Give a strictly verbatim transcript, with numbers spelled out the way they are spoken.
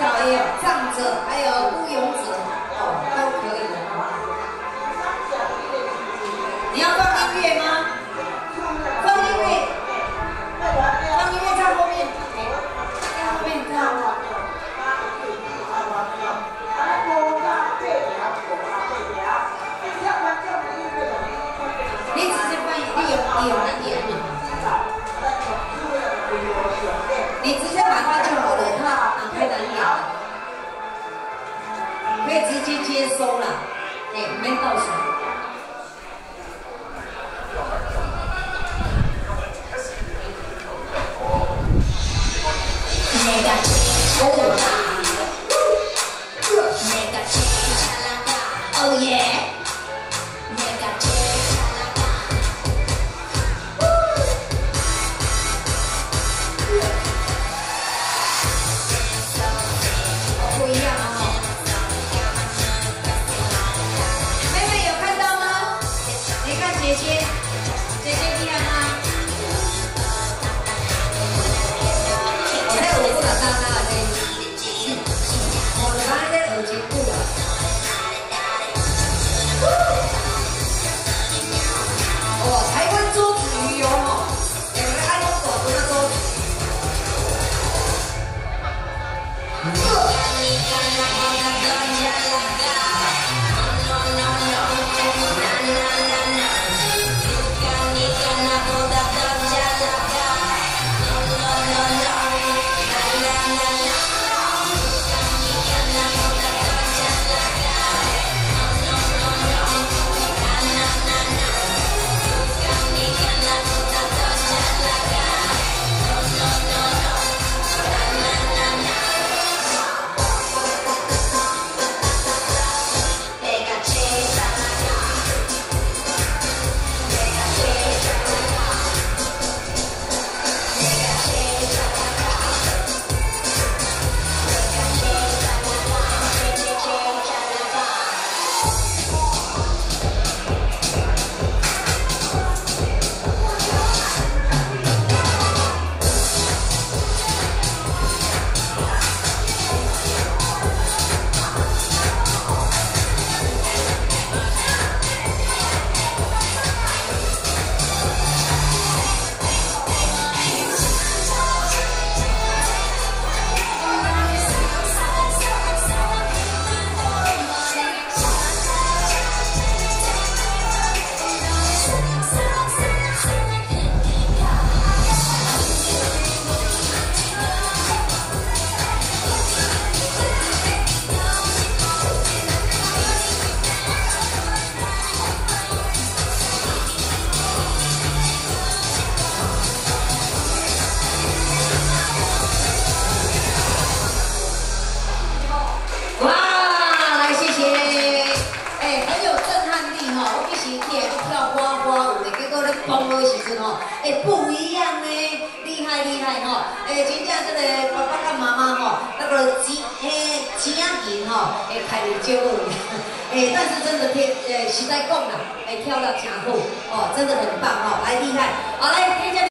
跳也有，唱者还有孤勇者，哦，都可以。你要放音乐吗？放音乐，放音乐在后面，在后面唱。你直接放，你有你有那点吗？你直接打开就好了，它打开的点，可以直接接收了，哎，没倒水。Oh yeah！ 不一样哦，妹妹有看到吗？你看姐姐，姐姐厉害吗？我在舞步的刚刚而已，我刚才在耳机部了。哦，台湾桌子鱼油哦，两个爱用手的那桌子。 蹦的时阵吼，哎不一样呢，厉害厉害吼，哎真正这个爸爸跟妈妈吼，那个钱哎钱银吼，会开得少落去，哎但是真的跳，呃实在讲啦，哎跳得真好，哦真的很棒哦，来厉害，好来。